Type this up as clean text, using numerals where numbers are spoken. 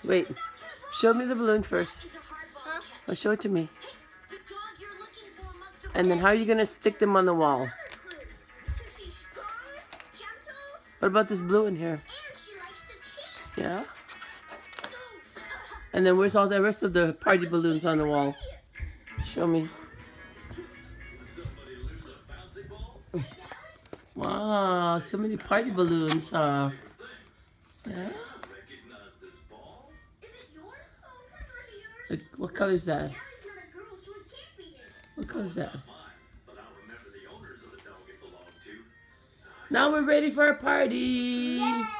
Wait. Show me the balloon first. Huh? Oh, show it to me. And then how are you going to stick them on the wall? What about this blue in here? Yeah? And then where's all the rest of the party balloons on the wall? Show me. Wow, so many party balloons. Yeah? What color is that? What color is that? Now we're ready for a party.